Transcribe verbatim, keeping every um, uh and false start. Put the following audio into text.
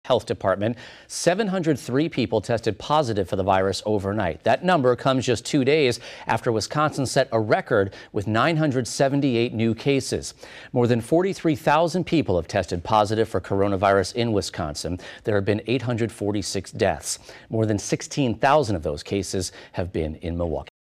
Health Department. seven hundred three people tested positive for the virus overnight. That number comes just two days after Wisconsin set a record with nine hundred seventy-eight new cases. More than forty-three thousand people have tested positive for coronavirus in Wisconsin. There have been eight hundred forty-six deaths. More than sixteen thousand of those cases have been in Milwaukee.